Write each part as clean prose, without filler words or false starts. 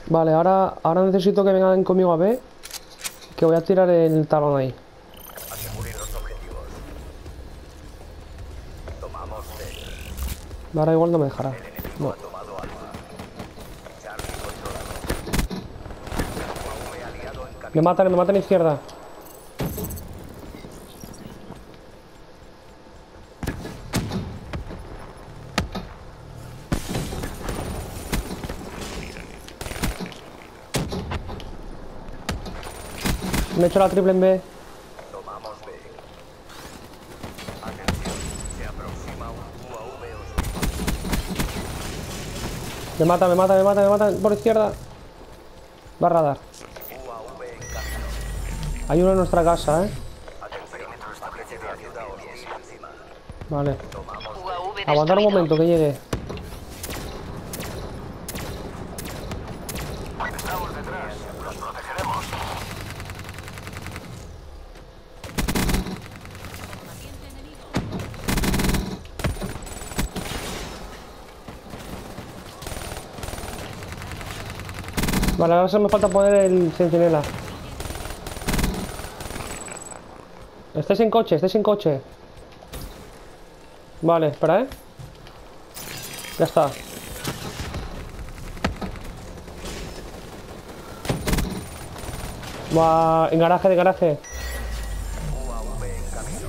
Vale, ahora necesito que vengan conmigo a B. Que voy a tirar el talón ahí. Aseguren los objetivos. Tomamos B. Ahora igual no me dejará. El enemigo No. ha tomado Alfa. Charlie controlado. UAV aliado en camino. Me matan a la izquierda. Me he hecho la triple en B. Tomamos B. Atención, se aproxima un UAV hostil. Me mata por izquierda. Va a radar. UAV en camino. Hay uno en nuestra casa, Atención, paquete de ayuda hostil encima. Vale. Tomamos B. UAV Aguantar un destruido. momento que llegue. Estamos detrás. Los protegeremos. Vale, ahora solo me falta poner el centinela. Estáis en coche. Vale, espera, Ya está. Va, en garaje, de garaje. UAV en camino.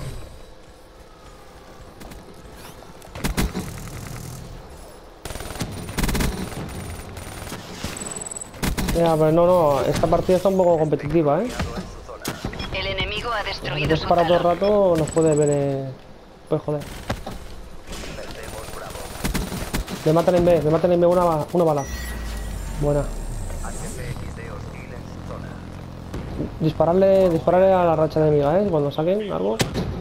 Ya, pero no, esta partida está un poco competitiva, Aliado en su zona. El enemigo ha Si destruido es su para todo el talón. rato, nos puede ver, pues joder. Perdemos Bravo. Me matan en B, una bala. Buena. HPXD hostil en su zona. Dispararle a la racha enemiga, cuando saquen algo.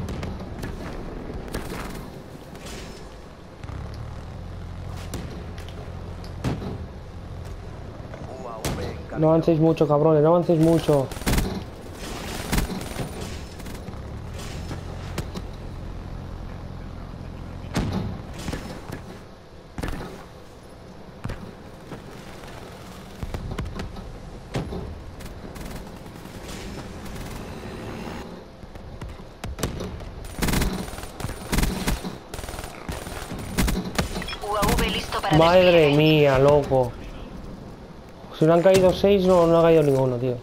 UAV en camino. No avancéis mucho, cabrones, no avancéis mucho. UAV listo para Madre despliegue. mía, loco. Si no han caído 6, no ha caído ninguno, tío.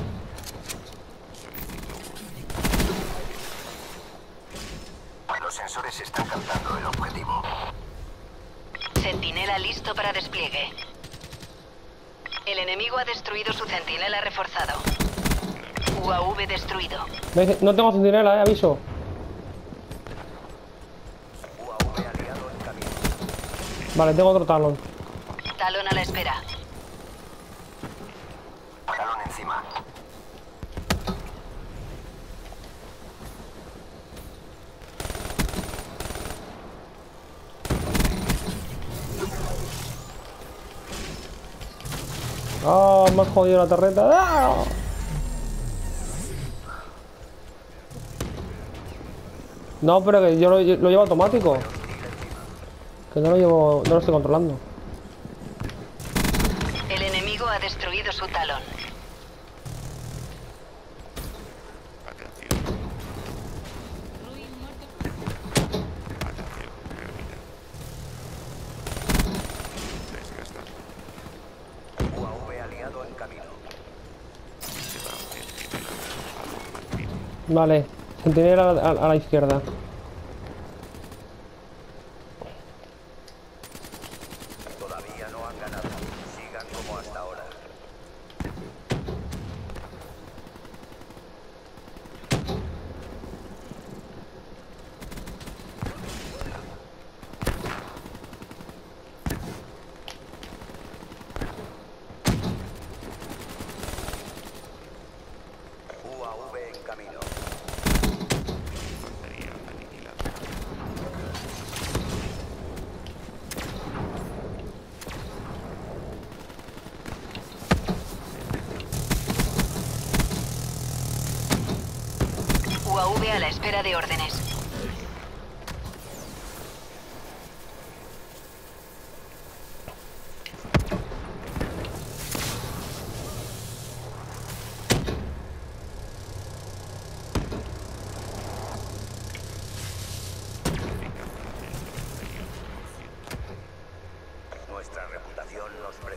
Los sensores están captando el objetivo. Centinela listo para despliegue. El enemigo ha destruido su centinela reforzado. UAV destruido. No tengo centinela, aviso. UAV aliado en camino. Vale, tengo otro talón. Talón a la espera. Talón encima. Ah, me has jodido la torreta. ¡Ah! No, pero que yo lo llevo automático. Que no lo estoy controlando. El enemigo ha destruido su talón. UAV aliado en camino. Vale, centinela a la izquierda. Todavía no han ganado. Sigan como hasta ahora. UAV en camino. UAV a la espera de órdenes.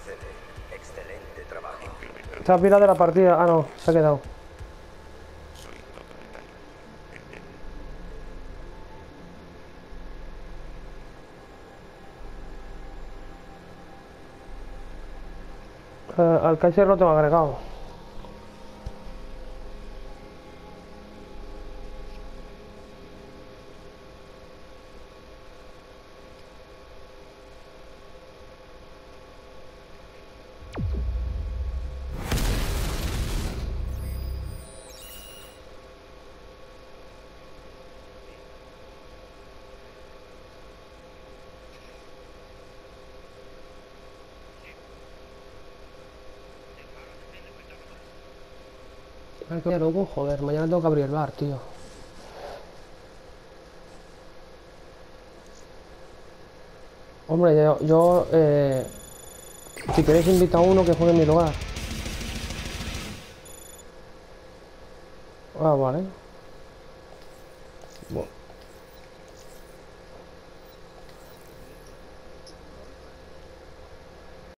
procede. Excelente trabajo. Se ha pirado de la partida. Ah, no, se ha quedado. Al Kaiser lo tengo agregado. Ay, qué loco, joder, mañana tengo que abrir el bar, tío. Hombre, si queréis invita a uno que juegue en mi lugar. Ah, vale. Bueno.